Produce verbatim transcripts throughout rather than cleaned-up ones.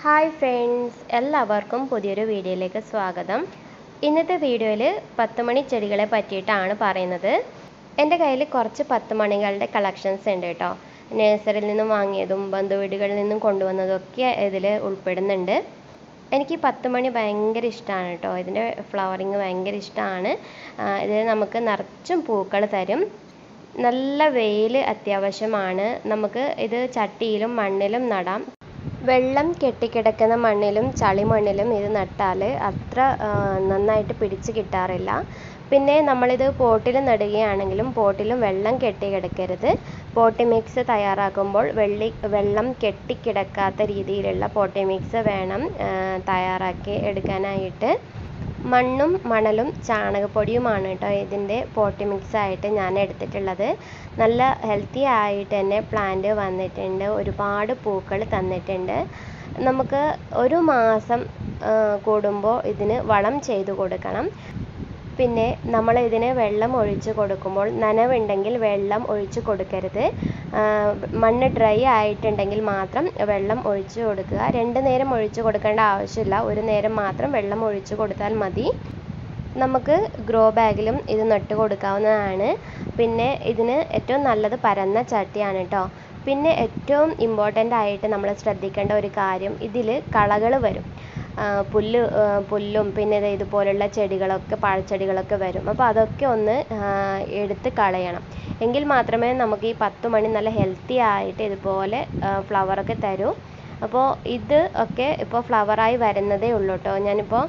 Hi friends, എല്ലാവർക്കും പുതിയൊരു വീഡിയോയിലേക്ക് സ്വാഗതം. ഇന്നത്തെ വീഡിയോയിൽ പത്ത് മണി ചെടികളെ പറ്റിയിട്ടാണ് പറയുന്നത്. എൻ്റെ കയ്യിൽ കുറച്ച് പത്ത് മണികളുടെ കളക്ഷൻസ് ഉണ്ട് കേട്ടോ. നഴ്സറിയിൽ നിന്നും വാങ്ങിയതും ബന്ധുവീടുകളിൽ നിന്നും കൊണ്ടുവന്നതൊക്കെ ഇതിൽ ഉൾപ്പെടുന്നുണ്ട്. എനിക്ക് പത്ത് മണി ഭയങ്കര ഇഷ്ടമാണ് കേട്ടോ. ഇതിൻ്റെ ഫ്ലവറിങ് ഭയങ്കര ഇഷ്ടമാണ്. ഇത് നമുക്ക് നിറച്ചും പൂക്കൾ തരും. നല്ല വെയിൽ അത്യാവശ്യമാണ്. നമുക്ക് ഇത് ചട്ടിയിലും മണ്ണിലും നടാം. വെള്ളം കെട്ടിക്കിടക്കുന്ന മണ്ണിലും ചളിമണ്ണിലും ഇത് നട്ടാൽ അത്ര നന്നായിട്ട് പിടിച്ച് കിട്ടാറില്ല. പിന്നെ നമ്മളിത് പോട്ടിൽ നടുകയാണെങ്കിലും പോട്ടിലും വെള്ളം കെട്ടിക്കിടക്കരുത്. പോട്ടി മിക്സ് തയ്യാറാക്കുമ്പോൾ വെള്ളി വെള്ളം കെട്ടിക്കിടക്കാത്ത രീതിയിലുള്ള പോട്ടി മിക്സ് വേണം തയ്യാറാക്കി എടുക്കാനായിട്ട്. മണ്ണും മണലും ചാണകപ്പൊടിയുമാണ് കേട്ടോ ഇതിൻ്റെ പോട്ടി മിക്സ് ആയിട്ട് ഞാൻ എടുത്തിട്ടുള്ളത്. നല്ല ഹെൽത്തി ആയിട്ട് തന്നെ പ്ലാന്റ് വന്നിട്ടുണ്ട്. ഒരുപാട് പൂക്കൾ തന്നിട്ടുണ്ട്. നമുക്ക് ഒരു മാസം കൂടുമ്പോൾ ഇതിന് വളം ചെയ്തു കൊടുക്കണം. പിന്നെ നമ്മൾ ഇതിന് വെള്ളം ഒഴിച്ച് കൊടുക്കുമ്പോൾ നനവുണ്ടെങ്കിൽ വെള്ളം ഒഴിച്ച് കൊടുക്കരുത്. മണ്ണ് ഡ്രൈ ആയിട്ടുണ്ടെങ്കിൽ മാത്രം വെള്ളം ഒഴിച്ച് കൊടുക്കുക. രണ്ട് നേരം ഒഴിച്ച് കൊടുക്കേണ്ട ആവശ്യമില്ല. ഒരു നേരം മാത്രം വെള്ളം ഒഴിച്ച് കൊടുത്താൽ മതി. നമുക്ക് ഗ്രോ ബാഗിലും ഇത് നട്ട് കൊടുക്കാവുന്നതാണ്. പിന്നെ ഇതിന് ഏറ്റവും നല്ലത് പരന്ന ചട്ടിയാണ് കേട്ടോ. പിന്നെ ഏറ്റവും ഇമ്പോർട്ടൻ്റ് ആയിട്ട് നമ്മൾ ശ്രദ്ധിക്കേണ്ട ഒരു കാര്യം, ഇതിൽ കളകൾ വരും. പുല്ല് പുല്ലും പിന്നെ ഇതുപോലുള്ള ചെടികളൊക്കെ പഴച്ചെടികളൊക്കെ വരും. അപ്പോൾ അതൊക്കെ ഒന്ന് എടുത്ത് കളയണം. എങ്കിൽ മാത്രമേ നമുക്ക് ഈ പത്ത് മണി നല്ല ഹെൽത്തി ആയിട്ട് ഇതുപോലെ ഫ്ലവറൊക്കെ തരൂ. അപ്പോൾ ഇത് ഒക്കെ ഇപ്പോൾ ഫ്ലവറായി വരുന്നതേ ഉള്ളൂ കേട്ടോ. ഞാനിപ്പോൾ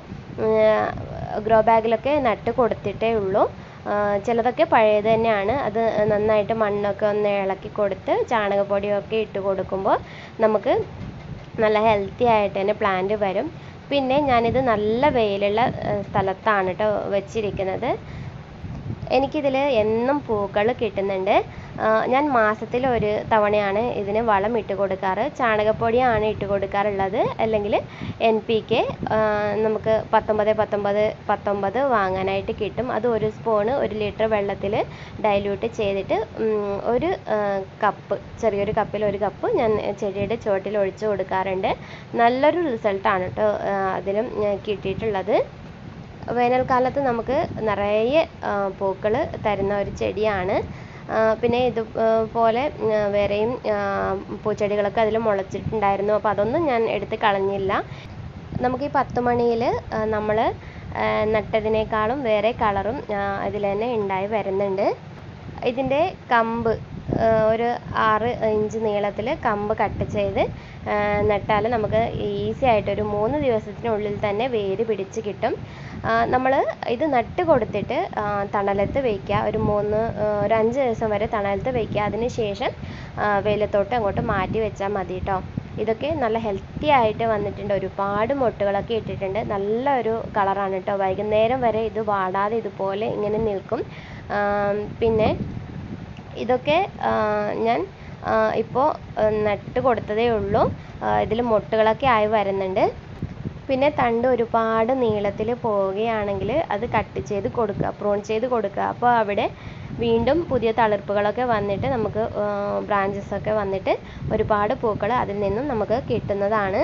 ഗ്രോ ബാഗിലൊക്കെ നട്ട് കൊടുത്തിട്ടേ ഉള്ളൂ. ചിലതൊക്കെ പഴയത് തന്നെയാണ്. അത് നന്നായിട്ട് മണ്ണൊക്കെ ഒന്ന് ഇളക്കി കൊടുത്ത് ചാണകപ്പൊടിയൊക്കെ ഇട്ട് കൊടുക്കുമ്പോൾ നമുക്ക് നല്ല ഹെൽത്തി ആയിട്ട് തന്നെ പ്ലാന്റ് വരും. പിന്നെ ഞാനിത് നല്ല വെയിലുള്ള സ്ഥലത്താണ് കേട്ടോ വെച്ചിരിക്കുന്നത്. എനിക്കിതിൽ എന്നും പൂക്കൾ കിട്ടുന്നുണ്ട്. ഞാൻ മാസത്തിൽ ഒരു തവണയാണ് ഇതിന് വളം ഇട്ട് കൊടുക്കാറ്. ചാണകപ്പൊടിയാണ് ഇട്ട് കൊടുക്കാറുള്ളത്. അല്ലെങ്കിൽ എൻ പി കെ നമുക്ക് പത്തൊമ്പത് പത്തൊമ്പത് പത്തൊമ്പത് വാങ്ങാനായിട്ട് കിട്ടും. അത് ഒരു സ്പൂണ് ഒരു ലിറ്റർ വെള്ളത്തിൽ ഡൈല്യൂട്ട് ചെയ്തിട്ട് ഒരു കപ്പ് ചെറിയൊരു കപ്പിൽ ഒരു കപ്പ് ഞാൻ ചെടിയുടെ ചുവട്ടിൽ ഒഴിച്ച് കൊടുക്കാറുണ്ട്. നല്ലൊരു റിസൾട്ടാണ് കേട്ടോ അതിലും കിട്ടിയിട്ടുള്ളത്. വേനൽക്കാലത്ത് നമുക്ക് നിറയെ പൂക്കൾ തരുന്ന ഒരു ചെടിയാണ്. പിന്നെ ഇതുപോലെ വേറെയും പൂച്ചെടികളൊക്കെ അതിൽ മുളച്ചിട്ടുണ്ടായിരുന്നു. അപ്പോൾ അതൊന്നും ഞാൻ എടുത്ത് കളഞ്ഞില്ല. നമുക്ക് ഈ പത്ത് മണിയിൽ നമ്മൾ നട്ടതിനേക്കാളും വേറെ കളറും ഇതിൽ തന്നെ ഉണ്ടായി വരുന്നുണ്ട്. ഇതിൻ്റെ കമ്പ് ഒരു ആറ് ഇഞ്ച് നീളത്തിൽ കമ്പ് കട്ട് ചെയ്ത് നട്ടാൽ നമുക്ക് ഈസി ആയിട്ടൊരു മൂന്ന് ദിവസത്തിനുള്ളിൽ തന്നെ വേര് പിടിച്ച് കിട്ടും. നമ്മൾ ഇത് നട്ട് കൊടുത്തിട്ട് തണലത്ത് വയ്ക്കുക. ഒരു മൂന്ന് ഒരു അഞ്ച് ദിവസം വരെ തണലത്ത് വയ്ക്കുക. അതിന് ശേഷം വെയിലത്തോട്ട് അങ്ങോട്ട് മാറ്റി വെച്ചാൽ മതി കേട്ടോ. ഇതൊക്കെ നല്ല ഹെൽത്തി ആയിട്ട് വന്നിട്ടുണ്ട്. ഒരുപാട് മൊട്ടുകളൊക്കെ ഇട്ടിട്ടുണ്ട്. നല്ലൊരു കളറാണ് കേട്ടോ. വൈകുന്നേരം വരെ ഇത് വാടാതെ ഇതുപോലെ ഇങ്ങനെ നിൽക്കും. പിന്നെ ഇതൊക്കെ ഞാൻ ഇപ്പോൾ നട്ട് കൊടുത്തതേ ഉള്ളൂ. ഇതിൽ മൊട്ടുകളൊക്കെ ആയി വരുന്നുണ്ട്. പിന്നെ തണ്ട് ഒരുപാട് നീളത്തിൽ പോവുകയാണെങ്കിൽ അത് കട്ട് ചെയ്ത് കൊടുക്കുക, പ്രൂൺ ചെയ്ത് കൊടുക്കുക. അപ്പോൾ അവിടെ വീണ്ടും പുതിയ തളിർപ്പുകളൊക്കെ വന്നിട്ട് നമുക്ക് ബ്രാഞ്ചസൊക്കെ വന്നിട്ട് ഒരുപാട് പൂക്കൾ അതിൽ നിന്നും നമുക്ക് കിട്ടുന്നതാണ്.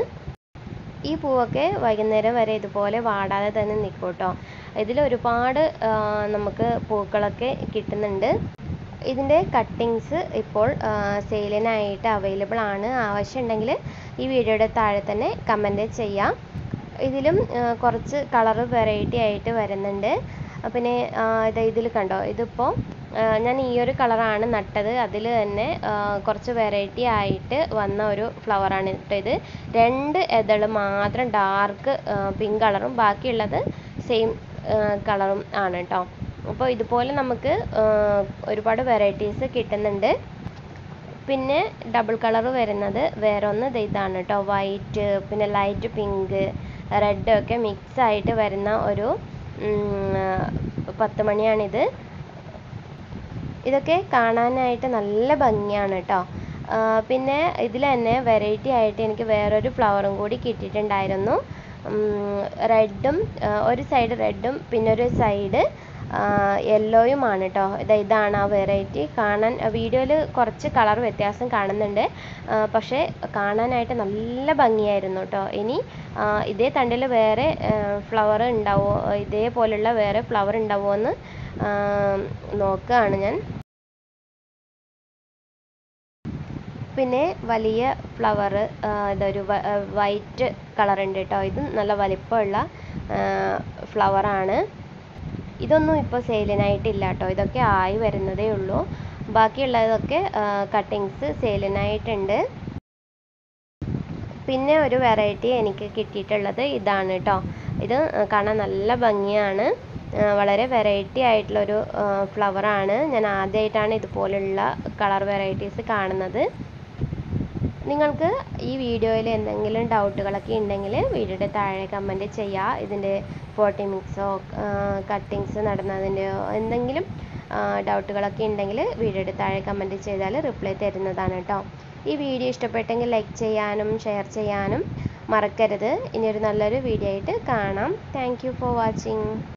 ഈ പൂവൊക്കെ വൈകുന്നേരം വരെ ഇതുപോലെ വാടാതെ തന്നെ നിൽക്കും കേട്ടോ. ഇതിൽ ഒരുപാട് നമുക്ക് പൂക്കളൊക്കെ കിട്ടുന്നുണ്ട്. ഇതിൻ്റെ കട്ടിങ്സ് ഇപ്പോൾ സെയിലിനായിട്ട് അവൈലബിൾ ആണ്. ആവശ്യമുണ്ടെങ്കിൽ ഈ വീഡിയോയുടെ താഴെ തന്നെ കമൻറ്റ് ചെയ്യാം. ഇതിലും കുറച്ച് കളറ് വെറൈറ്റി ആയിട്ട് വരുന്നുണ്ട്. പിന്നെ ഇത് ഇതിൽ കണ്ടോ, ഇതിപ്പോൾ ഞാൻ ഈ ഒരു കളറാണ് നട്ടത്. അതിൽ തന്നെ കുറച്ച് വെറൈറ്റി ആയിട്ട് വന്ന ഒരു ഫ്ലവറാണ് കേട്ടോ ഇത്. രണ്ട് ഇതൾ മാത്രം ഡാർക്ക് പിങ്ക് കളറും ബാക്കിയുള്ളത് സെയിം കളറും ആണ് കേട്ടോ. അപ്പോൾ ഇതുപോലെ നമുക്ക് ഒരുപാട് വെറൈറ്റീസ് കിട്ടുന്നുണ്ട്. പിന്നെ ഡബിൾ കളർ വരുന്നത് വേറൊന്ന് ഇതാണ് കേട്ടോ. വൈറ്റ് പിന്നെ ലൈറ്റ് പിങ്ക് റെഡ് ഒക്കെ മിക്സ് ആയിട്ട് വരുന്ന ഒരു പത്ത് മണിയാണിത്. ഇതൊക്കെ കാണാനായിട്ട് നല്ല ഭംഗിയാണ് കേട്ടോ. പിന്നെ ഇതിൽ തന്നെ വെറൈറ്റി ആയിട്ട് എനിക്ക് വേറൊരു ഫ്ലവറും കൂടി കിട്ടിയിട്ടുണ്ടായിരുന്നു. റെഡും ഒരു സൈഡ് റെഡും പിന്നെ ഒരു സൈഡ് യെല്ലോയുമാണ് കേട്ടോ. ഇത് ഇതാണ് ആ വെറൈറ്റി. കാണാൻ വീഡിയോയിൽ കുറച്ച് കളർ വ്യത്യാസം കാണുന്നുണ്ട്, പക്ഷേ കാണാനായിട്ട് നല്ല ഭംഗിയായിരുന്നു കേട്ടോ. ഇനി ഇതേ തണ്ടിൽ വേറെ ഫ്ലവർ ഉണ്ടാവുമോ, ഇതേപോലുള്ള വേറെ ഫ്ലവർ ഉണ്ടാവുമോ എന്ന് നോക്കുകയാണ് ഞാൻ. പിന്നെ വലിയ ഫ്ലവർ, ഇതൊരു വൈറ്റ് കളർ ഉണ്ട് കേട്ടോ. ഇത് നല്ല വലിപ്പമുള്ള ഫ്ലവറാണ്. ഇതൊന്നും ഇപ്പോൾ സെയിലിനായിട്ടില്ല കേട്ടോ. ഇതൊക്കെ ആയി വരുന്നതേ ഉള്ളൂ. ബാക്കിയുള്ളതൊക്കെ കട്ടിങ്സ് സെയിലിനായിട്ടുണ്ട്. പിന്നെ ഒരു വെറൈറ്റി എനിക്ക് കിട്ടിയിട്ടുള്ളത് ഇതാണ് കേട്ടോ. ഇത് കാണാൻ നല്ല ഭംഗിയാണ്. വളരെ വെറൈറ്റി ആയിട്ടുള്ളൊരു ഫ്ലവറാണ്. ഞാൻ ആദ്യമായിട്ടാണ് ഇതുപോലുള്ള കളർ വെറൈറ്റീസ് കാണുന്നത്. നിങ്ങൾക്ക് ഈ വീഡിയോയിൽ എന്തെങ്കിലും ഡൗട്ടുകളൊക്കെ ഉണ്ടെങ്കിൽ വീഡിയോയുടെ താഴെ കമൻറ്റ് ചെയ്യുക. ഇതിൻ്റെ പോട്ടി മിക്സോ കട്ടിങ്സ് നടന്നതിൻ്റെയോ എന്തെങ്കിലും ഡൗട്ടുകളൊക്കെ ഉണ്ടെങ്കിൽ വീഡിയോയുടെ താഴെ കമൻറ്റ് ചെയ്താൽ റിപ്ലൈ തരുന്നതാണ് കേട്ടോ. ഈ വീഡിയോ ഇഷ്ടപ്പെട്ടെങ്കിൽ ലൈക്ക് ചെയ്യാനും ഷെയർ ചെയ്യാനും മറക്കരുത്. ഇനിയൊരു നല്ലൊരു വീഡിയോ ആയിട്ട് കാണാം. Thank you for watching.